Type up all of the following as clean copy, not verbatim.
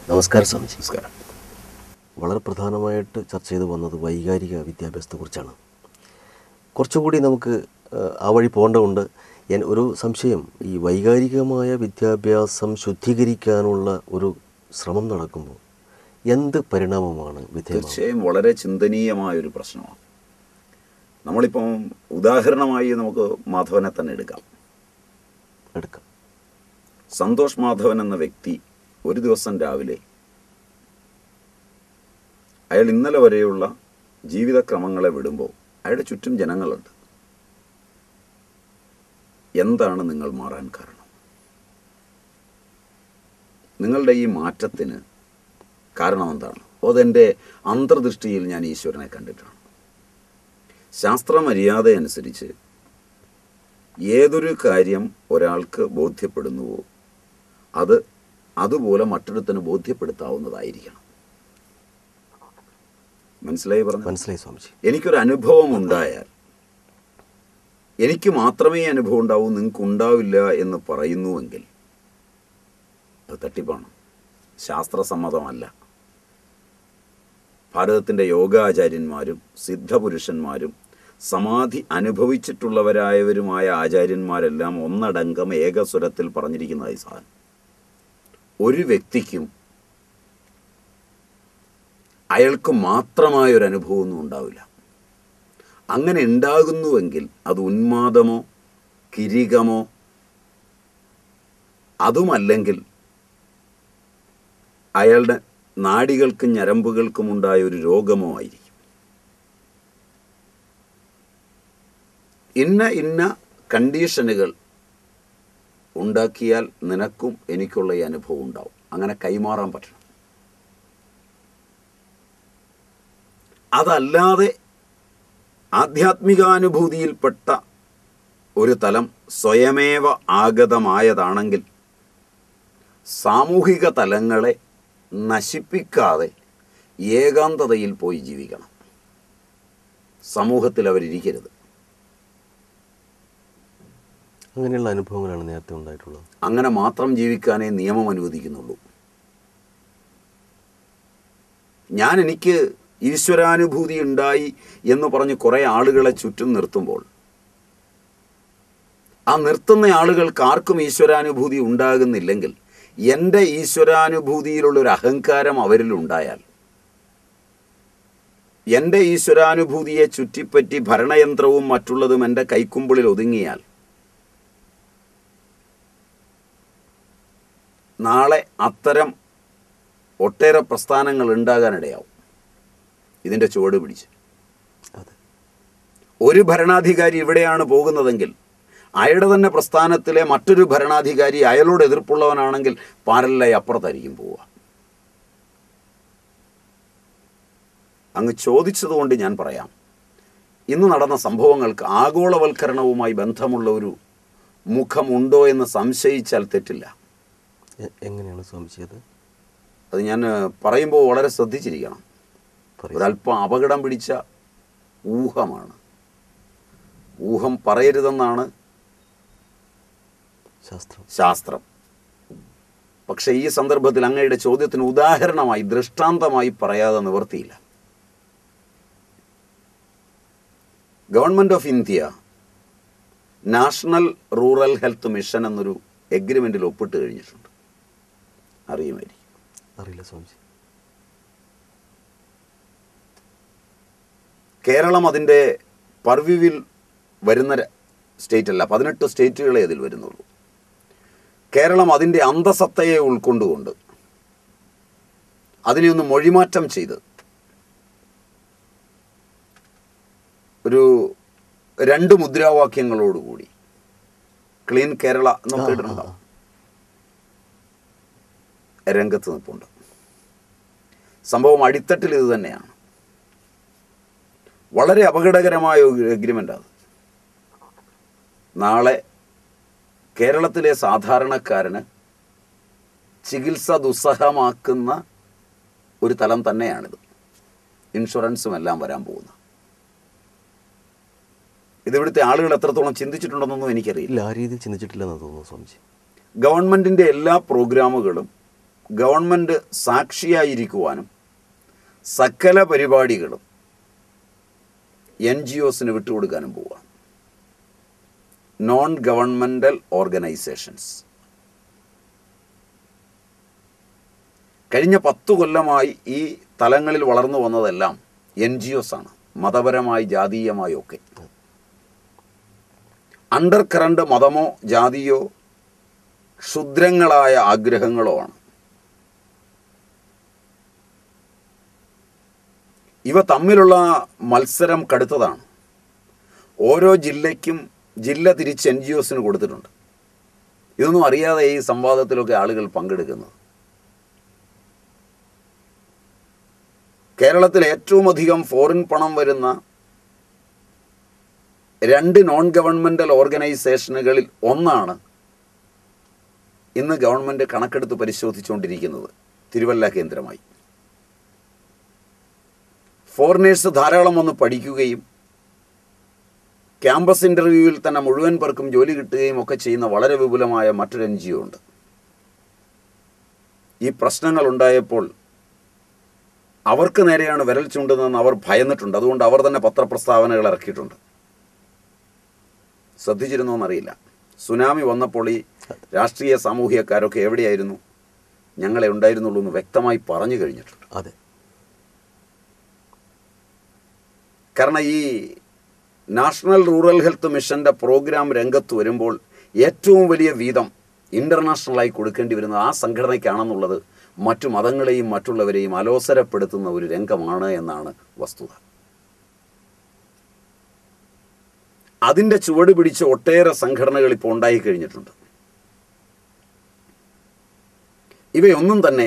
നമസ്കാരം സ്വാമിജി. നമസ്കാരം. വളരെ പ്രധാനമായിട്ട് ചർച്ച ചെയ്തു വന്നത് വൈകാരിക വിദ്യാഭ്യാസത്തെക്കുറിച്ചാണ്. കുറച്ചുകൂടി നമുക്ക് ആ വഴി പോകേണ്ടതുണ്ട്. ഒരു സംശയം, ഈ വൈകാരികമായ വിദ്യാഭ്യാസം ശുദ്ധീകരിക്കാനുള്ള ഒരു ശ്രമം നടക്കുമ്പോൾ എന്ത് പരിണാമമാണ് തീർച്ചയായും വളരെ ചിന്തനീയമായൊരു പ്രശ്നമാണ്. നമ്മളിപ്പം ഉദാഹരണമായി നമുക്ക് മാധവനെ തന്നെ എടുക്കാം. സന്തോഷ് മാധവൻ എന്ന വ്യക്തി ഒരു ദിവസം രാവിലെ അയാൾ ഇന്നലെ വരെയുള്ള ജീവിതക്രമങ്ങളെ വിടുമ്പോൾ അയാളുടെ ചുറ്റും ജനങ്ങളുണ്ട്. എന്താണ് നിങ്ങൾ മാറാൻ കാരണം? നിങ്ങളുടെ ഈ മാറ്റത്തിന് കാരണം എന്താണ്? അതെൻ്റെ അന്തർദൃഷ്ടിയിൽ ഞാൻ ഈശ്വരനെ കണ്ടിട്ടാണ്. ശാസ്ത്രമര്യാദ അനുസരിച്ച് ഏതൊരു കാര്യം ഒരാൾക്ക് ബോധ്യപ്പെടുന്നുവോ അത് അതുപോലെ മറ്റൊരുത്തന് ബോധ്യപ്പെടുത്താവുന്നതായിരിക്കണം. മനസ്സിലായി പറഞ്ഞു? മനസ്സിലായി സ്വാമിജി. എനിക്കൊരു അനുഭവം ഉണ്ടായാൽ എനിക്ക് മാത്രമേ അനുഭവം ഉണ്ടാവൂ, നിങ്ങൾക്ക് ഉണ്ടാവില്ല എന്ന് പറയുന്നുവെങ്കിൽ അത് തട്ടിപ്പാണ്, ശാസ്ത്രസമ്മതമല്ല. ഭാരതത്തിൻ്റെ യോഗാചാര്യന്മാരും സിദ്ധപുരുഷന്മാരും സമാധി അനുഭവിച്ചിട്ടുള്ളവരായവരുമായ ആചാര്യന്മാരെല്ലാം ഒന്നടങ്കം ഏകസ്വരത്തിൽ പറഞ്ഞിരിക്കുന്നതായി സാധനം. ഒരു വ്യക്തിക്കും അയാൾക്ക് മാത്രമായൊരു അനുഭവമൊന്നും ഉണ്ടാവില്ല. അങ്ങനെ ഉണ്ടാകുന്നുവെങ്കിൽ അത് ഉന്മാദമോ കിരികമോ അതുമല്ലെങ്കിൽ അയാളുടെ നാഡികൾക്കും ഞരമ്പുകൾക്കും ഉണ്ടായ ഒരു രോഗമോ ആയിരിക്കും. ഇന്ന കണ്ടീഷനുകൾ ഉണ്ടാക്കിയാൽ നിനക്കും എനിക്കുള്ള ഈ അനുഭവം ഉണ്ടാവും. അങ്ങനെ കൈമാറാൻ പറ്റണം. അതല്ലാതെ ആധ്യാത്മികാനുഭൂതിയിൽപ്പെട്ട ഒരു തലം സ്വയമേവ ആഗതമായതാണെങ്കിൽ സാമൂഹിക തലങ്ങളെ നശിപ്പിക്കാതെ ഏകാന്തതയിൽ പോയി ജീവിക്കണം. സമൂഹത്തിൽ അവരിയ്ക്കരുത്. അങ്ങനെയുള്ള അനുഭവങ്ങളാണ് നേരത്തെ ഉണ്ടായിട്ടുള്ളത്. അങ്ങനെ മാത്രം ജീവിക്കാനേ നിയമം അനുവദിക്കുന്നുള്ളൂ. എനിക്ക് ഈശ്വരാനുഭൂതി ഉണ്ടായി എന്ന് പറഞ്ഞ് കുറേ ആളുകളെ ചുറ്റും നിർത്തുമ്പോൾ ആ നിർത്തുന്ന ആളുകൾക്ക് ആർക്കും ഈശ്വരാനുഭൂതി ഉണ്ടാകുന്നില്ലെങ്കിൽ എൻ്റെ ഈശ്വരാനുഭൂതിയിലുള്ളൊരു അഹങ്കാരം അവരിൽ ഉണ്ടായാൽ, എൻ്റെ ഈശ്വരാനുഭൂതിയെ ചുറ്റിപ്പറ്റി ഭരണയന്ത്രവും മറ്റുള്ളതും എൻ്റെ കൈക്കുമ്പിളിൽ ഒതുങ്ങിയാൽ നാളെ അത്തരം ഒട്ടേറെ പ്രസ്ഥാനങ്ങൾ ഉണ്ടാകാനിടയാവും. ഇതിൻ്റെ ചുവട് പിടിച്ച് ഒരു ഭരണാധികാരി ഇവിടെയാണ് പോകുന്നതെങ്കിൽ അയാളുടെ തന്നെ പ്രസ്ഥാനത്തിലെ മറ്റൊരു ഭരണാധികാരി അയാളോട് എതിർപ്പുള്ളവനാണെങ്കിൽ പാരലായി അപ്പുറത്തായിരിക്കും പോവുക. അങ്ങ് ചോദിച്ചതുകൊണ്ട് ഞാൻ പറയാം, ഇന്ന് നടന്ന സംഭവങ്ങൾക്ക് ആഗോളവൽക്കരണവുമായി ബന്ധമുള്ള ഒരു മുഖമുണ്ടോ എന്ന് സംശയിച്ചാൽ തെറ്റില്ല. എങ്ങനെയാണ് സംശയത്? അത് ഞാൻ പറയുമ്പോൾ വളരെ ശ്രദ്ധിച്ചിരിക്കണം. ഒരല്പം അപകടം പിടിച്ച ഊഹമാണ്. ഊഹം പറയരുതെന്നാണ് ശാസ്ത്രം. പക്ഷേ ഈ സന്ദർഭത്തിൽ അങ്ങയുടെ ചോദ്യത്തിന് ഉദാഹരണമായി ദൃഷ്ടാന്തമായി പറയാതെ നിവർത്തിയില്ല. Government of India national rural health mission എന്നൊരു എഗ്രിമെൻറ്റിൽ ഒപ്പിട്ട് കഴിഞ്ഞിട്ടുണ്ട്. അറിയുമായിരിക്കും. അറിയില്ല സ്വാമിജി. കേരളം അതിൻ്റെ പർവ്യൂവിൽ വരുന്ന സ്റ്റേറ്റല്ല. 18 സ്റ്റേറ്റുകളെ അതിൽ വരുന്നുള്ളൂ. കേരളം അതിൻ്റെ അന്തസത്തയെ ഉൾക്കൊണ്ടുകൊണ്ട് അതിനെ ഒന്ന് മൊഴിമാറ്റം ചെയ്ത് ഒരു 2 മുദ്രാവാക്യങ്ങളോടുകൂടി ക്ലീൻ കേരള എന്നൊക്കെ ഇടുന്നുണ്ടാവും. രംഗത്ത് നിൽപ്പുണ്ട്. സംഭവം അടിത്തട്ടിൽ ഇത് തന്നെയാണ്. വളരെ അപകടകരമായ ഒരു എഗ്രിമെൻ്റ് അത്. നാളെ കേരളത്തിലെ സാധാരണക്കാരന് ചികിത്സ ദുസ്സഹമാക്കുന്ന ഒരു തലം തന്നെയാണിത്. ഇൻഷുറൻസും എല്ലാം വരാൻ പോകുന്നത്. ഇതിവിടുത്തെ ആളുകൾ എത്രത്തോളം ചിന്തിച്ചിട്ടുണ്ടെന്നൊന്നും എനിക്കറിയില്ല. ആ രീതിയിൽ ചിന്തിച്ചിട്ടില്ലെന്ന് തോന്നുന്നു സ്വാമിജി. ഗവൺമെൻറ്റിൻ്റെ എല്ലാ പ്രോഗ്രാമുകളും ഗവൺമെൻറ് സാക്ഷിയായിരിക്കുവാനും സകല പരിപാടികളും NGOസിന് വിട്ടുകൊടുക്കാനും പോവുക. Non governmental organisations. കഴിഞ്ഞ 10 കൊല്ലമായി ഈ തലങ്ങളിൽ വളർന്നു വന്നതെല്ലാം NGOs ആണ്, മതപരമായി ജാതീയമായോ ഒക്കെ. അണ്ടർ കറണ്ട് മതമോ ജാതിയോ ക്ഷുദ്രങ്ങളായ ആഗ്രഹങ്ങളോ ആണ്. ഇവ തമ്മിലുള്ള മത്സരം കടുത്തതാണ്. ഓരോ ജില്ലയ്ക്കും ജില്ല തിരിച്ച് NGOസിന് കൊടുത്തിട്ടുണ്ട്. ഇതൊന്നും അറിയാതെ ഈ സംവാദത്തിലൊക്കെ ആളുകൾ പങ്കെടുക്കുന്നത്. കേരളത്തിൽ ഏറ്റവും അധികം ഫോറിൻ പണം വരുന്ന 2 നോൺ ഗവൺമെൻറ്റൽ ഓർഗനൈസേഷനുകളിൽ ഒന്നാണ് ഇന്ന് ഗവൺമെൻറ് കണക്കെടുത്ത് പരിശോധിച്ചുകൊണ്ടിരിക്കുന്നത്, തിരുവല്ല കേന്ദ്രമായി. ഫോറിനേഴ്സ് ധാരാളം വന്ന് പഠിക്കുകയും ക്യാമ്പസ് ഇൻ്റർവ്യൂവിൽ തന്നെ മുഴുവൻ പേർക്കും ജോലി കിട്ടുകയും ഒക്കെ ചെയ്യുന്ന വളരെ വിപുലമായ മറ്റൊരു NGO ഉണ്ട്. ഈ പ്രശ്നങ്ങളുണ്ടായപ്പോൾ അവർക്ക് നേരെയാണ് വിരൽ ചൂണ്ടുന്നതെന്ന് അവർ ഭയന്നിട്ടുണ്ട്. അതുകൊണ്ട് അവർ തന്നെ പത്രപ്രസ്താവനകൾ ഇറക്കിയിട്ടുണ്ട്. ശ്രദ്ധിച്ചിരുന്നോ എന്നറിയില്ല. സുനാമി വന്നപ്പോൾ ഈ രാഷ്ട്രീയ സാമൂഹികക്കാരൊക്കെ എവിടെയായിരുന്നു? ഞങ്ങളെ ഉണ്ടായിരുന്നുള്ളൂ എന്ന് വ്യക്തമായി പറഞ്ഞു കഴിഞ്ഞിട്ടുണ്ട്. അതെ. കാരണം ഈ നാഷണൽ റൂറൽ ഹെൽത്ത് മിഷൻ്റെ പ്രോഗ്രാം രംഗത്ത് വരുമ്പോൾ ഏറ്റവും വലിയ വീതം ഇൻ്റർനാഷണലായി കൊടുക്കേണ്ടി വരുന്നത് ആ സംഘടനയ്ക്കാണെന്നുള്ളത് മറ്റു മതങ്ങളെയും മറ്റുള്ളവരെയും അലോസരപ്പെടുത്തുന്ന ഒരു രംഗമാണ് എന്നാണ് വസ്തുത. അതിൻ്റെ ചുവട് പിടിച്ച് ഒട്ടേറെ സംഘടനകൾ ഇപ്പോൾ ഉണ്ടായിക്കഴിഞ്ഞിട്ടുണ്ട്. ഇവയൊന്നും തന്നെ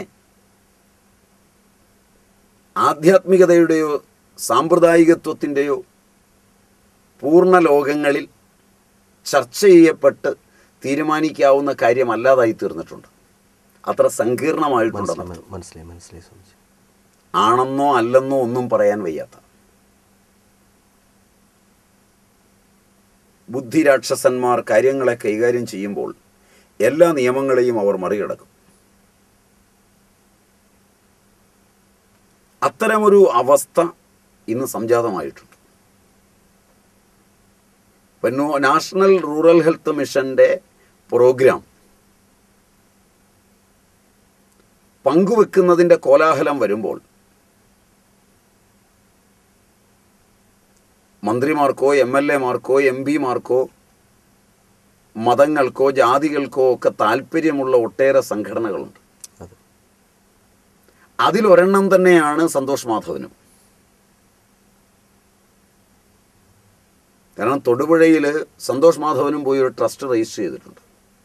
ആധ്യാത്മികതയുടെയോ സാമ്പ്രദായികത്വത്തിൻ്റെയോ പൂർണ്ണ ലോകങ്ങളിൽ ചർച്ച ചെയ്യപ്പെട്ട് തീരുമാനിക്കാവുന്ന കാര്യമല്ലാതായി തീർന്നിട്ടുണ്ട്. അത്ര സങ്കീർണമായിട്ടുണ്ട്. മനസ്സിലായി. ആണെന്നോ അല്ലെന്നോ ഒന്നും പറയാൻ വയ്യാത്ത ബുദ്ധിരാക്ഷസന്മാർ കാര്യങ്ങളെ കൈകാര്യം ചെയ്യുമ്പോൾ എല്ലാ നിയമങ്ങളെയും അവർ മറികടക്കും. അത്തരമൊരു അവസ്ഥ ഇന്ന് സംജാതമായിട്ടുണ്ട്. നാഷണൽ റൂറൽ ഹെൽത്ത് മിഷൻ്റെ പ്രോഗ്രാം പങ്കുവെക്കുന്നതിൻ്റെ കോലാഹലം വരുമ്പോൾ മന്ത്രിമാർക്കോ MLA-മാർക്കോ MP-മാർക്കോ മതങ്ങൾക്കോ ജാതികൾക്കോ ഒക്കെ താല്പര്യമുള്ള ഒട്ടേറെ സംഘടനകളുണ്ട്. അതിലൊരെണ്ണം തന്നെയാണ് സന്തോഷ് മാധവനും. കാരണം തൊടുപുഴയിൽ സന്തോഷ് മാധവനും പോയി ഒരു ട്രസ്റ്റ് രജിസ്റ്റർ ചെയ്തിട്ടുണ്ട്.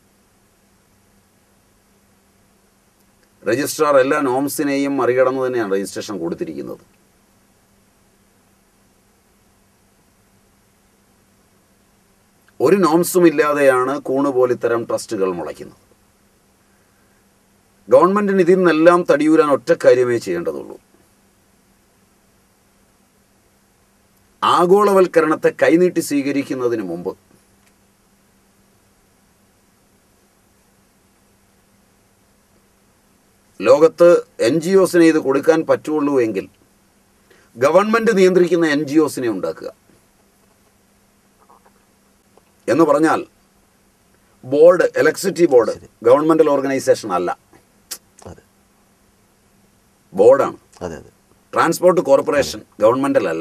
രജിസ്ട്രാർ എല്ലാ നോംസിനെയും മറികടന്ന് തന്നെയാണ് രജിസ്ട്രേഷൻ കൊടുത്തിരിക്കുന്നത്. ഒരു നോംസും ഇല്ലാതെയാണ് കൂണ് പോലെ ഇത്തരം ട്രസ്റ്റുകൾ മുളയ്ക്കുന്നത്. ഗവൺമെൻറ്റിന് ഇതിൽ നിന്നെല്ലാം തടിയൂരാൻ ഒറ്റ കാര്യമേ ചെയ്യേണ്ടതുള്ളൂ. ആഗോളവൽക്കരണത്തെ കൈനീട്ടി സ്വീകരിക്കുന്നതിന് മുമ്പ് ലോകത്ത് NGOസിനെ ഇത് കൊടുക്കാൻ പറ്റുള്ളൂ എങ്കിൽ ഗവൺമെൻറ് നിയന്ത്രിക്കുന്ന NGOസിനെ ഉണ്ടാക്കുക. എന്ന് പറഞ്ഞാൽ board, electricity board governmental organisation അല്ല, ബോർഡാണ്. ട്രാൻസ്പോർട്ട് കോർപ്പറേഷൻ ഗവൺമെൻറ്റൽ അല്ല.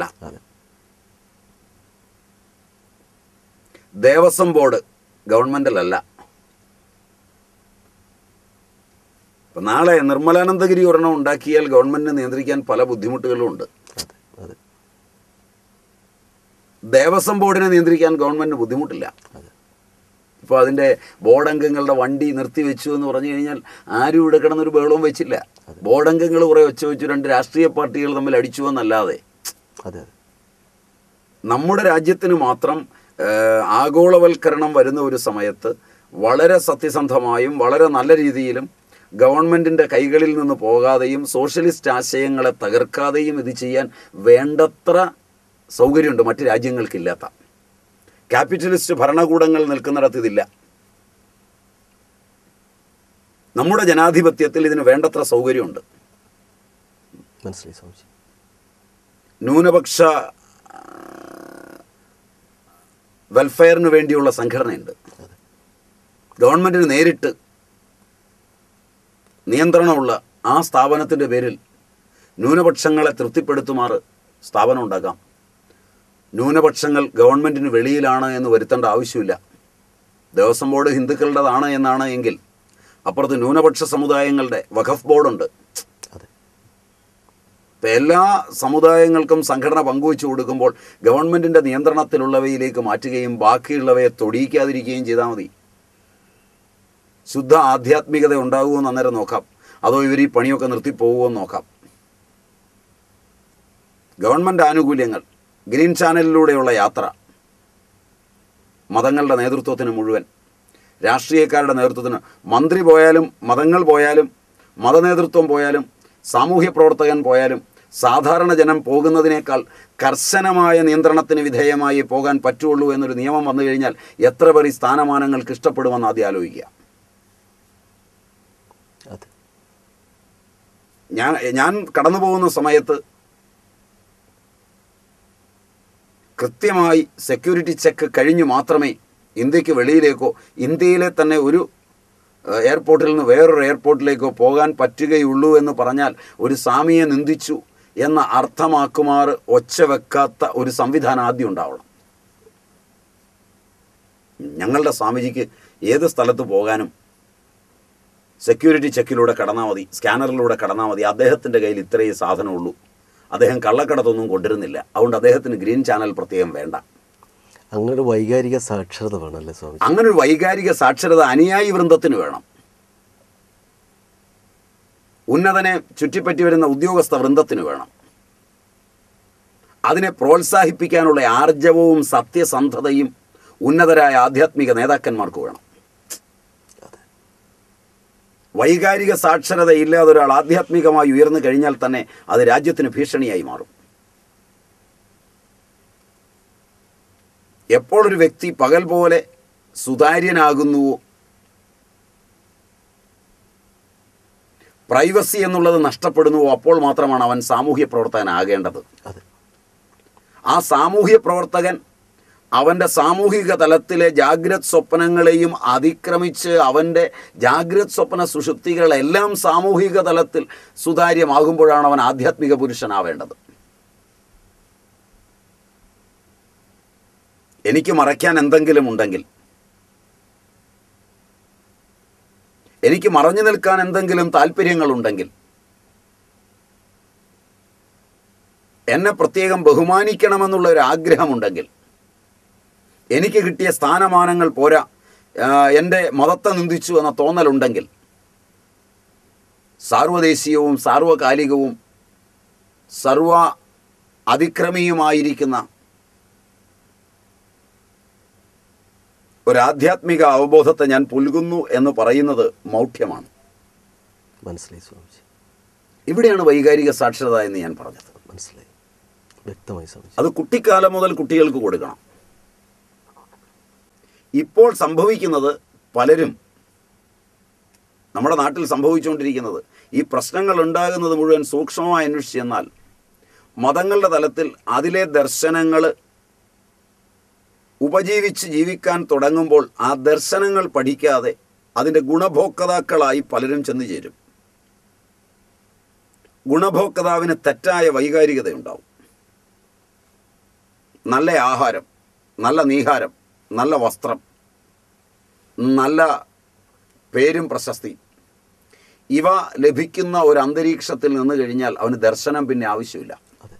ദേവസ്വം ബോർഡ് ഗവൺമെൻറ്റൽ അല്ല. അപ്പം നാളെ നിർമ്മലാനന്ദഗിരി ഒരെണ്ണം ഉണ്ടാക്കിയാൽ ഗവൺമെൻറ്റിനെ നിയന്ത്രിക്കാൻ പല ബുദ്ധിമുട്ടുകളും ഉണ്ട്. ദേവസ്വം ബോർഡിനെ നിയന്ത്രിക്കാൻ ഗവൺമെൻറ്റിന് ബുദ്ധിമുട്ടില്ല. ഇപ്പോൾ അതിൻ്റെ ബോർഡ് അംഗങ്ങളുടെ വണ്ടി നിർത്തിവെച്ചു എന്ന് പറഞ്ഞു കഴിഞ്ഞാൽ ആരും ഇവിടെ കിടന്നൊരു ബഹളവും വെച്ചില്ല. ബോർഡ് അംഗങ്ങൾ കുറേ വെച്ചു 2 രാഷ്ട്രീയ പാർട്ടികൾ തമ്മിൽ അടിച്ചു എന്നല്ലാതെ നമ്മുടെ രാജ്യത്തിന് മാത്രം ആഗോളവൽക്കരണം വരുന്ന ഒരു സമയത്ത് വളരെ സത്യസന്ധമായും വളരെ നല്ല രീതിയിലും ഗവൺമെൻറ്റിൻ്റെ കൈകളിൽ നിന്ന് പോകാതെയും സോഷ്യലിസ്റ്റ് ആശയങ്ങളെ തകർക്കാതെയും ഇത് ചെയ്യാൻ വേണ്ടത്ര സൗകര്യമുണ്ട് മറ്റ് രാജ്യങ്ങൾക്കില്ലാത്ത. ക്യാപിറ്റലിസ്റ്റ് ഭരണകൂടങ്ങൾ നിൽക്കുന്നിടത്ത് ഇതില്ല. നമ്മുടെ ജനാധിപത്യത്തിൽ ഇതിന് വേണ്ടത്ര സൗകര്യമുണ്ട്. മനസ്സിലായി സ്വാമിജി. ന്യൂനപക്ഷ വെൽഫെയറിന് വേണ്ടിയുള്ള സംഘടനയുണ്ട്. ഗവൺമെൻറ്റിന് നേരിട്ട് നിയന്ത്രണമുള്ള ആ സ്ഥാപനത്തിൻ്റെ പേരിൽ ന്യൂനപക്ഷങ്ങളെ തൃപ്തിപ്പെടുത്തുമാറ് സ്ഥാപനം ഉണ്ടാക്കാം. ന്യൂനപക്ഷങ്ങൾ ഗവൺമെൻറ്റിന് വെളിയിലാണ് എന്ന് വരുത്തേണ്ട ആവശ്യമില്ല. ദേവസ്വം ബോർഡ് ഹിന്ദുക്കളുടേതാണ് എന്നാണ് എങ്കിൽ അപ്പുറത്ത് ന്യൂനപക്ഷ സമുദായങ്ങളുടെ വഖഫ് ബോർഡുണ്ട്. ഇപ്പം എല്ലാ സമുദായങ്ങൾക്കും സംഘടന പങ്കുവച്ചു കൊടുക്കുമ്പോൾ ഗവൺമെൻറ്റിൻ്റെ നിയന്ത്രണത്തിലുള്ളവയിലേക്ക് മാറ്റുകയും ബാക്കിയുള്ളവയെ തൊടിയിക്കാതിരിക്കുകയും ചെയ്താൽ മതി. ശുദ്ധ ആധ്യാത്മികത ഉണ്ടാകുമെന്ന് അന്നേരം നോക്കാം. അതോ ഇവർ ഈ പണിയൊക്കെ നിർത്തിപ്പോകുമെന്ന് നോക്കാം. ഗവൺമെൻറ് ആനുകൂല്യങ്ങൾ, ഗ്രീൻ ചാനലിലൂടെയുള്ള യാത്ര, മതങ്ങളുടെ നേതൃത്വത്തിന് മുഴുവൻ, രാഷ്ട്രീയക്കാരുടെ നേതൃത്വത്തിന്, മന്ത്രി പോയാലും മതങ്ങൾ പോയാലും മതനേതൃത്വം പോയാലും സാമൂഹ്യ പ്രവർത്തകൻ പോയാലും സാധാരണ ജനം പോകുന്നതിനേക്കാൾ കർശനമായ നിയന്ത്രണത്തിന് വിധേയമായി പോകാൻ പറ്റുള്ളൂ എന്നൊരു നിയമം വന്നു കഴിഞ്ഞാൽ എത്ര പേർ ഈ സ്ഥാനമാനങ്ങൾക്ക് ഇഷ്ടപ്പെടുമെന്ന് ആദ്യം ആലോചിക്കുക. ഞാൻ കടന്നു പോകുന്ന സമയത്ത് കൃത്യമായി സെക്യൂരിറ്റി ചെക്ക് കഴിഞ്ഞു മാത്രമേ ഇന്ത്യക്ക് വെളിയിലേക്കോ ഇന്ത്യയിലെ തന്നെ ഒരു എയർപോർട്ടിൽ നിന്ന് വേറൊരു എയർപോർട്ടിലേക്കോ പോകാൻ പറ്റുകയുള്ളൂ എന്ന് പറഞ്ഞാൽ ഒരു സ്വാമിയെ നിന്ദിച്ചു എന്ന അർത്ഥമാക്കുമാർ ഒച്ച വെക്കാത്ത ഒരു സംവിധാനം ആദ്യം ഉണ്ടാവണം. ഞങ്ങളുടെ സ്വാമിജിക്ക് ഏത് സ്ഥലത്ത് പോകാനും സെക്യൂരിറ്റി ചെക്കിലൂടെ കടന്നാൽ മതി, സ്കാനറിലൂടെ കടന്നാൽ മതി. അദ്ദേഹത്തിൻ്റെ കയ്യിൽ ഇത്രയേ സാധനമുള്ളൂ. അദ്ദേഹം കള്ളക്കടത്തൊന്നും കൊണ്ടിരുന്നില്ല. അതുകൊണ്ട് അദ്ദേഹത്തിന് ഗ്രീൻ ചാനൽ പ്രത്യേകം വേണ്ട. അങ്ങനെ ഒരു വൈകാരിക സാക്ഷരത വേണമല്ലേ സ്വാമി? അങ്ങനെ ഒരു വൈകാരിക സാക്ഷരത അനുയായി വൃന്ദത്തിന് വേണം. ഉന്നതനെ ചുറ്റിപ്പറ്റി വരുന്ന ഉദ്യോഗസ്ഥ വൃന്ദത്തിന് വേണം. അതിനെ പ്രോത്സാഹിപ്പിക്കാനുള്ള ആർജവവും സത്യസന്ധതയും ഉന്നതരായ ആധ്യാത്മിക നേതാക്കന്മാർക്ക് വേണം. വൈകാരിക സാക്ഷരത ഇല്ലാതെ ഒരാൾ ആധ്യാത്മികമായി ഉയർന്നു കഴിഞ്ഞാൽ തന്നെ അത് രാജ്യത്തിന് ഭീഷണിയായി മാറും. എപ്പോൾ ഒരു വ്യക്തി പകൽ പോലെ സുതാര്യനാകുന്നുവോ, പ്രൈവസി എന്നുള്ളത് നഷ്ടപ്പെടുന്നുവോ, അപ്പോൾ മാത്രമാണ് അവൻ സാമൂഹ്യ പ്രവർത്തകനാകേണ്ടത്. ആ സാമൂഹ്യ പ്രവർത്തകൻ അവൻ്റെ സാമൂഹിക തലത്തിലെ ജാഗ്രത് സ്വപ്നങ്ങളെയും അതിക്രമിച്ച് അവൻ്റെ ജാഗ്രത് സ്വപ്ന സുഷുപ്തികളെല്ലാം സാമൂഹിക തലത്തിൽ സുതാര്യമാകുമ്പോഴാണ് അവൻ ആധ്യാത്മിക പുരുഷനാവേണ്ടത്. എനിക്ക് മറയ്ക്കാൻ എന്തെങ്കിലും ഉണ്ടെങ്കിൽ, എനിക്ക് മറഞ്ഞു നിൽക്കാൻ എന്തെങ്കിലും താല്പര്യങ്ങളുണ്ടെങ്കിൽ, എന്നെ പ്രത്യേകം ബഹുമാനിക്കണമെന്നുള്ള ഒരു ആഗ്രഹമുണ്ടെങ്കിൽ, എനിക്ക് കിട്ടിയ സ്ഥാനമാനങ്ങൾ പോരാ, എൻ്റെ മതത്തെ നിന്ദിച്ചു എന്ന തോന്നലുണ്ടെങ്കിൽ, സാർവദേശീയവും സാർവകാലികവും സർവ അതിക്രമിയുമായിരിക്കുന്ന ഒരാധ്യാത്മിക അവബോധത്തെ ഞാൻ പുൽകുന്നു എന്ന് പറയുന്നത് മൗഢ്യമാണ്. മനസ്സിലായി സ്വാമിജി. ഇവിടെയാണ് വൈകാരിക സാക്ഷരത എന്ന് ഞാൻ പറഞ്ഞത്. മനസ്സിലായി, വ്യക്തമായി സ്വാമിജി. അത് കുട്ടിക്കാലം മുതൽ കുട്ടികൾക്ക് കൊടുക്കണം. ഇപ്പോൾ സംഭവിക്കുന്നത്, പലരും നമ്മുടെ നാട്ടിൽ സംഭവിച്ചുകൊണ്ടിരിക്കുന്നത്, ഈ പ്രശ്നങ്ങൾ ഉണ്ടാകുന്നത് മുഴുവൻ സൂക്ഷ്മമായി അന്വേഷിച്ച് ചെന്നാൽ മതങ്ങളുടെ തലത്തിൽ അതിലെ ദർശനങ്ങൾ ഉപജീവിച്ച് ജീവിക്കാൻ തുടങ്ങുമ്പോൾ ആ ദർശനങ്ങൾ പഠിക്കാതെ അതിൻ്റെ ഗുണഭോക്താക്കളായി പലരും ചെന്നു ചേരും. ഗുണഭോക്താവിന് തെറ്റായ വൈകാരികതയുണ്ടാവും. നല്ല ആഹാരം, നല്ല നീഹാരം, നല്ല വസ്ത്രം, നല്ല പേരും പ്രശസ്തി, ഇവ ലഭിക്കുന്ന ഒരു അന്തരീക്ഷത്തിൽ നിന്ന് കഴിഞ്ഞാൽ അവന് ദർശനം പിന്നെ ആവശ്യമില്ല.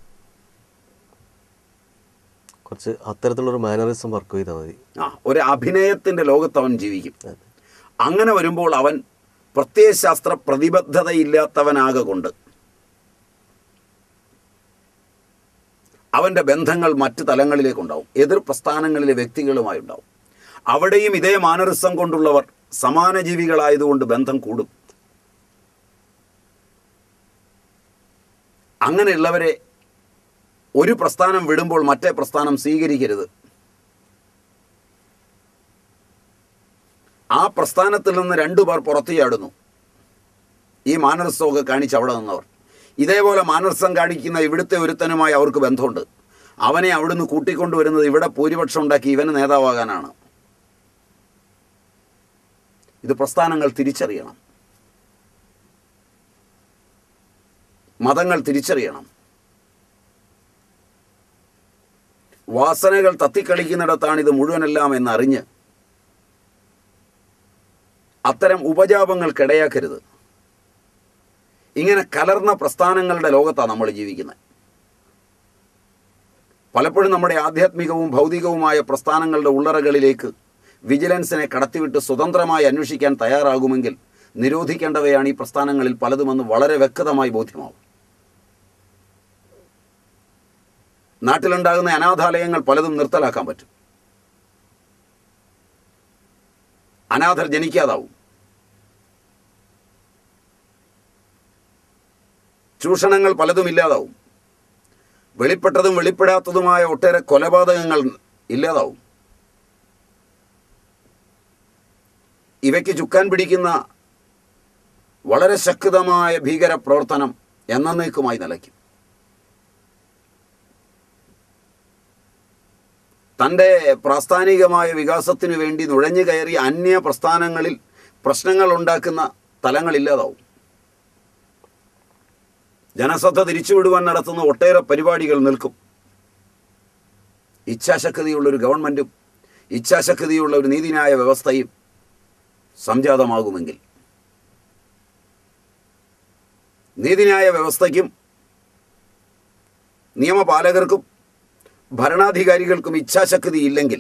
കുറച്ച് അത്തരത്തിലുള്ളൊരു മാനറിസം വർക്ക് ചെയ്താൽ മതി. ഒരു അഭിനയത്തിൻ്റെ ലോകത്ത് അവൻ ജീവിക്കും. അങ്ങനെ വരുമ്പോൾ അവൻ പ്രത്യയശാസ്ത്ര പ്രതിബദ്ധതയില്ലാത്തവനാകൊണ്ട് അവൻ്റെ ബന്ധങ്ങൾ മറ്റ് തലങ്ങളിലേക്കുണ്ടാവും. എതിർ പ്രസ്ഥാനങ്ങളിലെ വ്യക്തികളുമായി ഉണ്ടാവും. അവിടെയും ഇതേ മാനറിസം കൊണ്ടുള്ളവർ സമാന ജീവികളായതുകൊണ്ട് ബന്ധം കൂടും. അങ്ങനെയുള്ളവരെ ഒരു പ്രസ്ഥാനം വിടുമ്പോൾ മറ്റേ പ്രസ്ഥാനം സ്വീകരിക്കരുത്. ആ പ്രസ്ഥാനത്തിൽ നിന്ന് 2 പേർ പുറത്തു ചാടുന്നു. ഈ മാനർസമൊക്കെ കാണിച്ച് അവിടെ നിന്നവർ. ഇതേപോലെ മാനർസം കാണിക്കുന്ന ഇവിടുത്തെ ഒരുത്തനുമായി അവർക്ക് ബന്ധമുണ്ട്. അവനെ അവിടുന്ന് കൂട്ടിക്കൊണ്ടുവരുന്നത് ഇവിടെ ഭൂരിപക്ഷം ഉണ്ടാക്കി ഇവന് നേതാവാകാനാണ്. ഇത് പ്രസ്ഥാനങ്ങൾ തിരിച്ചറിയണം, മതങ്ങൾ തിരിച്ചറിയണം. വാസനകൾ തത്തിക്കളിക്കുന്നിടത്താണ് ഇത് മുഴുവനെല്ലാം എന്നറിഞ്ഞ് അത്തരം ഉപജാപങ്ങൾക്കിടയാക്കരുത്. ഇങ്ങനെ കലർന്ന പ്രസ്ഥാനങ്ങളുടെ ലോകത്താണ് നമ്മൾ ജീവിക്കുന്നത്. പലപ്പോഴും നമ്മുടെ ആധ്യാത്മികവും ഭൗതികവുമായ പ്രസ്ഥാനങ്ങളുടെ ഉള്ളറകളിലേക്ക് വിജിലൻസിനെ കടത്തിവിട്ട് സ്വതന്ത്രമായി അന്വേഷിക്കാൻ തയ്യാറാകുമെങ്കിൽ നിരോധിക്കേണ്ടവയാണ് ഈ പ്രസ്ഥാനങ്ങളിൽ പലതുമെന്ന് വളരെ വ്യക്തമായി ബോധ്യമാവും. നാട്ടിലുണ്ടാകുന്ന അനാഥാലയങ്ങൾ പലതും നിർത്തലാക്കാൻ പറ്റും. അനാഥർ ജനിക്കാതാവും. ചൂഷണങ്ങൾ പലതും ഇല്ലാതാവും. വെളിപ്പെട്ടതും വെളിപ്പെടാത്തതുമായ ഒട്ടേറെ കൊലപാതകങ്ങൾ ഇല്ലാതാവും. ഇവയ്ക്ക് ചുക്കാൻ പിടിക്കുന്ന വളരെ ശക്തമായ ഭീകര പ്രവർത്തനം എന്നേക്കുമായി നിലയ്ക്കും. തൻ്റെ പ്രാസ്ഥാനികമായ വികാസത്തിനു വേണ്ടി നുഴഞ്ഞു കയറി അന്യ പ്രസ്ഥാനങ്ങളിൽ പ്രശ്നങ്ങൾ ഉണ്ടാക്കുന്ന തലങ്ങളില്ലാതാവും. ജനശ്രദ്ധ തിരിച്ചുവിടുവാൻ നടത്തുന്ന ഒട്ടേറെ പരിപാടികൾ നിൽക്കും. ഇച്ഛാശക്തിയുള്ളൊരു ഗവൺമെൻറ്റും ഇച്ഛാശക്തിയുള്ള ഒരു നീതിന്യായ വ്യവസ്ഥയും സംജാതമാകുമെങ്കിൽ, നീതിന്യായ വ്യവസ്ഥയ്ക്കും നിയമപാലകർക്കും ഭരണാധികാരികൾക്കും ഇച്ഛാശക്തി ഇല്ലെങ്കിൽ,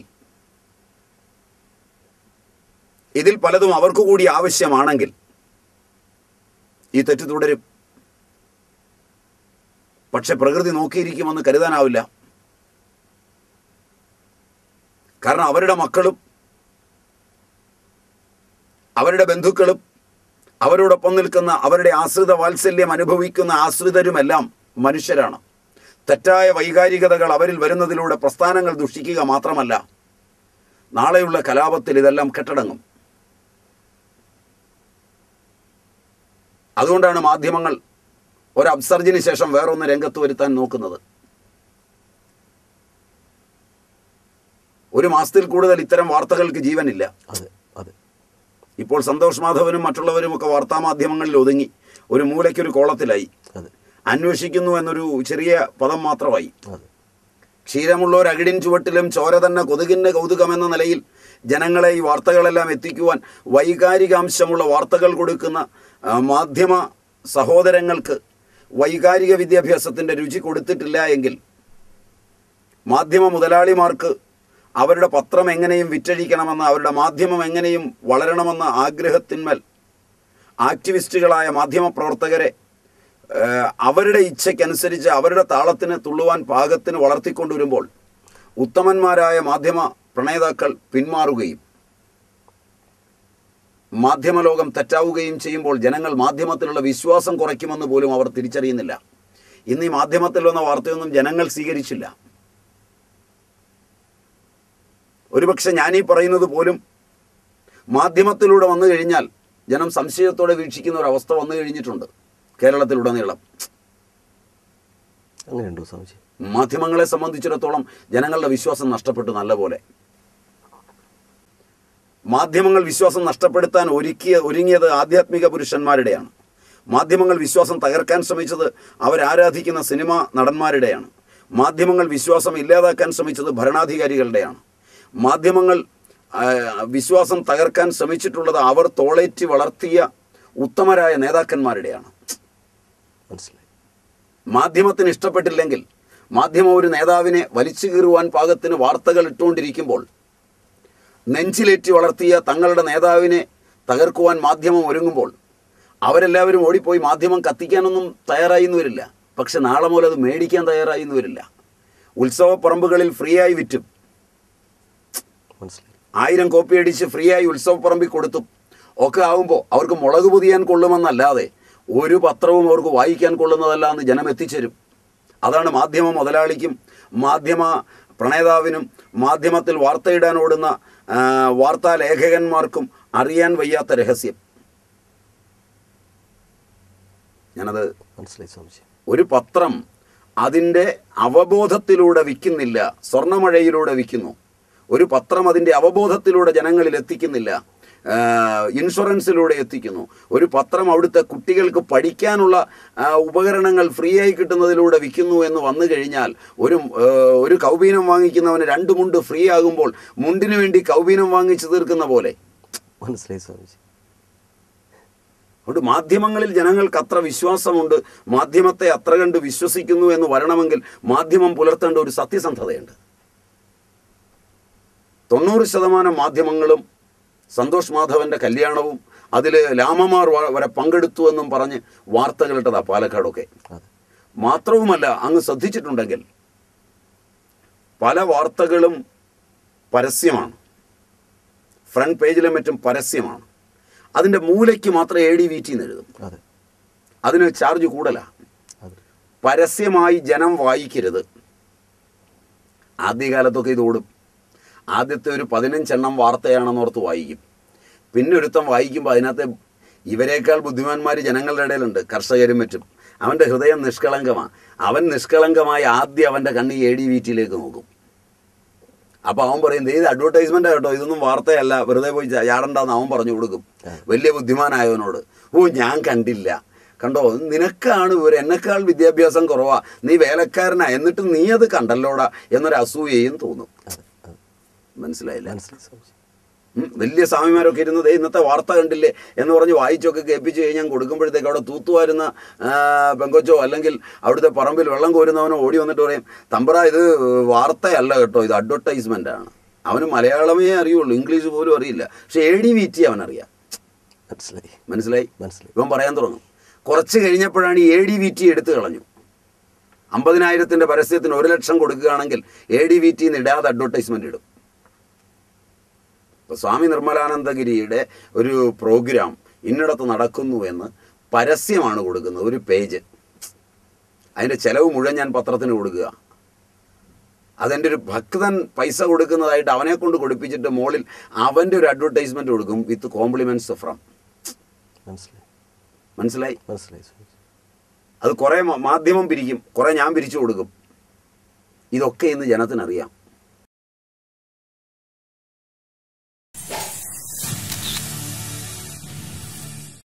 ഇതിൽ പലതും അവർക്ക് കൂടി ആവശ്യമാണെങ്കിൽ ഈ തെറ്റ് തുടരും. പക്ഷെ പ്രകൃതി നോക്കിയിരിക്കുമെന്ന് കരുതാനാവില്ല. കാരണം അവരുടെ മക്കളും അവരുടെ ബന്ധുക്കളും അവരോടൊപ്പം നിൽക്കുന്ന അവരുടെ ആശ്രിത വാത്സല്യം അനുഭവിക്കുന്ന ആശ്രിതരുമെല്ലാം മനുഷ്യരാണ്. തെറ്റായ വൈകാരികതകൾ അവരിൽ വരുന്നതിലൂടെ പ്രസ്ഥാനങ്ങൾ ദുഷിക്കുക മാത്രമല്ല, നാളെയുള്ള കലാപത്തിൽ ഇതെല്ലാം കെട്ടടങ്ങും. അതുകൊണ്ടാണ് മാധ്യമങ്ങൾ ഒരു അപ്സർജിന് ശേഷം വേറൊന്ന് രംഗത്ത് വരുത്താൻ നോക്കുന്നത്. ഒരു മാസത്തിൽ കൂടുതൽ ഇത്തരം വാർത്തകൾക്ക് ജീവനില്ല. ഇപ്പോൾ സന്തോഷ് മാധവനും മറ്റുള്ളവരുമൊക്കെ വാർത്താമാധ്യമങ്ങളിൽ ഒതുങ്ങി ഒരു മൂലയ്ക്കൊരു കോളത്തിലായി. അന്വേഷിക്കുന്നു എന്നൊരു ചെറിയ പദം മാത്രമായി. ക്ഷീരമുള്ളൊരു അകിടിൻ ചുവട്ടിലും ചോര തന്നെ കൊതുകിൻ്റെ കൗതുകമെന്ന നിലയിൽ ജനങ്ങളെ ഈ വാർത്തകളെല്ലാം എത്തിക്കുവാൻ വൈകാരികാംശമുള്ള വാർത്തകൾ കൊടുക്കുന്ന മാധ്യമ സഹോദരങ്ങൾക്ക് വൈകാരിക വിദ്യാഭ്യാസത്തിൻ്റെ രുചി കൊടുത്തിട്ടില്ല എങ്കിൽ, മാധ്യമ മുതലാളിമാർക്ക് അവരുടെ പത്രം എങ്ങനെയും വിറ്റഴിക്കണമെന്ന്, അവരുടെ മാധ്യമം എങ്ങനെയും വളരണമെന്ന ആഗ്രഹത്തിന്മേൽ ആക്ടിവിസ്റ്റുകളായ മാധ്യമപ്രവർത്തകരെ അവരുടെ ഇച്ഛയ്ക്കനുസരിച്ച് അവരുടെ താളത്തിന് തുള്ളുവാൻ പാകത്തിന് വളർത്തിക്കൊണ്ടുവരുമ്പോൾ ഉത്തമന്മാരായ മാധ്യമ പ്രണേതാക്കൾ പിന്മാറുകയും മാധ്യമലോകം തെറ്റാവുകയും ചെയ്യുമ്പോൾ ജനങ്ങൾ മാധ്യമത്തിലുള്ള വിശ്വാസം കുറയ്ക്കുമെന്ന് പോലും അവർ തിരിച്ചറിയുന്നില്ല. ഇന്ന് ഈ മാധ്യമത്തിൽ വന്ന വാർത്തയൊന്നും ജനങ്ങൾ സ്വീകരിച്ചില്ല. ഒരുപക്ഷെ ഞാനീ പറയുന്നത് പോലും മാധ്യമത്തിലൂടെ വന്നു കഴിഞ്ഞാൽ ജനം സംശയത്തോടെ വീക്ഷിക്കുന്ന ഒരവസ്ഥ വന്നു കഴിഞ്ഞിട്ടുണ്ട് കേരളത്തിലുടനീളം. അങ്ങനെയുണ്ടോ സംശയം? മാധ്യമങ്ങളെ സംബന്ധിച്ചിടത്തോളം ജനങ്ങളുടെ വിശ്വാസം നഷ്ടപ്പെട്ടു. നല്ലപോലെ മാധ്യമങ്ങൾ വിശ്വാസം നഷ്ടപ്പെടുത്താൻ ഒരുങ്ങിയത് ആധ്യാത്മിക പുരുഷന്മാരുടെയാണ്. മാധ്യമങ്ങൾ വിശ്വാസം തകർക്കാൻ ശ്രമിച്ചത് അവരാരാധിക്കുന്ന സിനിമാ നടന്മാരുടെയാണ്. മാധ്യമങ്ങൾ വിശ്വാസം ഇല്ലാതാക്കാൻ ശ്രമിച്ചത് ഭരണാധികാരികളുടെയാണ്. മാധ്യമങ്ങൾ വിശ്വാസം തകർക്കാൻ ശ്രമിച്ചിട്ടുള്ളത് അവർ തോളേറ്റി വളർത്തിയ ഉത്തമരായ നേതാക്കന്മാരുടെയാണ്. മാധ്യമത്തിന് ഇഷ്ടപ്പെട്ടില്ലെങ്കിൽ, മാധ്യമം ഒരു നേതാവിനെ വലിച്ചു കീറുവാൻ പാകത്തിന് വാർത്തകൾ ഇട്ടുകൊണ്ടിരിക്കുമ്പോൾ നെഞ്ചിലേറ്റി വളർത്തിയ തങ്ങളുടെ നേതാവിനെ തകർക്കുവാൻ മാധ്യമം ഒരുങ്ങുമ്പോൾ അവരെല്ലാവരും ഓടിപ്പോയി മാധ്യമം കത്തിക്കാനൊന്നും തയ്യാറായിന്ന് വരില്ല. പക്ഷെ നാളെ മുതൽ അത് മേടിക്കാൻ തയ്യാറായിന്ന് വരില്ല. ഉത്സവപ്പറമ്പുകളിൽ ഫ്രീ ആയി വിറ്റും 1000 കോപ്പി അടിച്ച് ഫ്രീ ആയി ഉത്സവപ്പറമ്പിൽ കൊടുത്തും ഒക്കെ ആകുമ്പോൾ അവർക്ക് മുളക് പൊതിയാൻ കൊള്ളുമെന്നല്ലാതെ ഒരു പത്രവും അവർക്ക് വായിക്കാൻ കൊള്ളുന്നതല്ല എന്ന് ജനം എത്തിച്ചേരും. അതാണ് മാധ്യമ മുതലാളിക്കും മാധ്യമ പ്രണേതാവിനും മാധ്യമത്തിൽ വാർത്തയിടാൻ ഓടുന്ന വാർത്താ ലേഖകന്മാർക്കും അറിയാൻ വയ്യാത്ത രഹസ്യം. ഞാനത് മനസ്സിലായി സ്വാമിജി. ഒരു പത്രം അതിൻ്റെ അവബോധത്തിലൂടെ വിൽക്കുന്നില്ല, സ്വർണ്ണമഴയിലൂടെ വിൽക്കുന്നു. ഒരു പത്രം അതിൻ്റെ അവബോധത്തിലൂടെ ജനങ്ങളിൽ എത്തിക്കുന്നില്ല, ഇൻഷുറൻസിലൂടെ എത്തിക്കുന്നു. ഒരു പത്രം അവിടുത്തെ കുട്ടികൾക്ക് പഠിക്കാനുള്ള ഉപകരണങ്ങൾ ഫ്രീ ആയി കിട്ടുന്നതിലൂടെ വിൽക്കുന്നു എന്ന് വന്നു കഴിഞ്ഞാൽ ഒരു കൗബീനം വാങ്ങിക്കുന്നവന് 2 മുണ്ട് ഫ്രീ ആകുമ്പോൾ മുണ്ടിന് വേണ്ടി കൗബീനം വാങ്ങിച്ചു തീർക്കുന്ന പോലെ. മനസ്സിലായി സ്വാമിജി. അതുകൊണ്ട് മാധ്യമങ്ങളിൽ ജനങ്ങൾക്ക് അത്ര വിശ്വാസമുണ്ട്, മാധ്യമത്തെ അത്ര കണ്ട് വിശ്വസിക്കുന്നു എന്ന് വരണമെങ്കിൽ മാധ്യമം പുലർത്തേണ്ട ഒരു സത്യസന്ധതയുണ്ട്. 90% മാധ്യമങ്ങളും സന്തോഷ് മാധവൻ്റെ കല്യാണവും അതിൽ ലാമമാർ വരെ പങ്കെടുത്തു എന്നും പറഞ്ഞ് വാർത്തകളിട്ടതാ പാലക്കാടൊക്കെ. മാത്രവുമല്ല, അങ്ങ് ശ്രദ്ധിച്ചിട്ടുണ്ടെങ്കിൽ പല വാർത്തകളും പരസ്യമാണ്, ഫ്രണ്ട് പേജിലും മറ്റും പരസ്യമാണ്. അതിൻ്റെ മൂലയ്ക്ക് മാത്രം ADVT എന്ന് എഴുതും. അതിന് ചാർജ് കൂടുതലാണ്. പരസ്യമായി ജനം വായിക്കരുത്. ആദ്യകാലത്തൊക്കെ ഇത് ഓടും. ആദ്യത്തെ ഒരു 15 എണ്ണം വാർത്തയാണെന്നോർത്ത് വായിക്കും. പിന്നെ ഒരുത്തം വായിക്കുമ്പോൾ അതിനകത്ത് ഇവരെക്കാൾ ബുദ്ധിമാന്മാർ ജനങ്ങളുടെ ഇടയിലുണ്ട്, കർഷകരും മറ്റും. അവൻ്റെ ഹൃദയം നിഷ്കളങ്കമാണ്. അവൻ നിഷ്കളങ്കമായി ആദ്യം അവൻ്റെ കണ്ണ് ADVTയിലേക്ക് നോക്കും. അപ്പോൾ അവൻ പറയും, ഇത് അഡ്വർടൈസ്മെൻ്റ് കേട്ടോ, ഇതൊന്നും വാർത്തയല്ല, വെറുതെ പോയി ചാടണ്ടെന്ന് അവൻ പറഞ്ഞു കൊടുക്കും വലിയ ബുദ്ധിമാനായവനോട്. ഞാൻ കണ്ടില്ല, കണ്ടോ, നിനക്കാണ് എന്നെക്കാൾ വിദ്യാഭ്യാസം കുറവാ, നീ വേലക്കാരനാ, എന്നിട്ട് നീ അത് കണ്ടല്ലോടാ എന്നൊരു അസൂയയും തോന്നും. മനസ്സിലായില്ല? വലിയ സ്വാമിമാരൊക്കെ ഇരുന്നത് ഇന്നത്തെ വാർത്ത കണ്ടില്ലേ എന്ന് പറഞ്ഞ് വായിച്ചൊക്കെ കേൾപ്പിച്ച് കഴിഞ്ഞാൽ കൊടുക്കുമ്പോഴത്തേക്ക് അവിടെ തൂത്തുവാരുന്ന പെങ്കൊച്ചോ അല്ലെങ്കിൽ അവിടുത്തെ പറമ്പിൽ വെള്ളം കോരുന്നവനോ ഓടി വന്നിട്ട് പറയും, തമ്പ്ര ഇത് വാർത്തയല്ല കേട്ടോ, ഇത് അഡ്വർടൈസ്മെൻ്റ് ആണ്. അവന് മലയാളമേ അറിയുള്ളൂ, ഇംഗ്ലീഷ് പോലും അറിയില്ല. പക്ഷെ ADVT അവനറിയാം. മനസ്സിലായി? ഇവൻ പറയാൻ തുടങ്ങും. കുറച്ച് കഴിഞ്ഞപ്പോഴാണ് ഈ ADVT എടുത്തു കളഞ്ഞു. 50,000 പരസ്യത്തിന് 1 ലക്ഷം കൊടുക്കുകയാണെങ്കിൽ ADVT ഇടാതെ അഡ്വർടൈസ്മെൻ്റ് ഇടും. ഇപ്പോൾ സ്വാമി നിർമ്മലാനന്ദഗിരിയുടെ ഒരു പ്രോഗ്രാം ഇന്നിടത്ത് നടക്കുന്നു എന്ന് പരസ്യമാണ് കൊടുക്കുന്നത്, ഒരു പേജ്. അതിൻ്റെ ചിലവ് മുഴുവൻ ഞാൻ പത്രത്തിന് കൊടുക്കുക. അതെൻ്റെ ഒരു ഭക്തൻ പൈസ കൊടുക്കുന്നതായിട്ട് അവനെ കൊണ്ട് കൊടുപ്പിച്ചിട്ട് മുകളിൽ അവൻ്റെ ഒരു അഡ്വർടൈസ്മെൻറ്റ് കൊടുക്കും വിത്ത് കോംപ്ലിമെൻറ്റ്സ് ഫ്രം. മനസ്സിലായി? അത് കുറേ മാധ്യമം പിരിക്കും, കുറേ ഞാൻ പിരിച്ചു കൊടുക്കും. ഇതൊക്കെ ഇന്ന് ജനത്തിനറിയാം.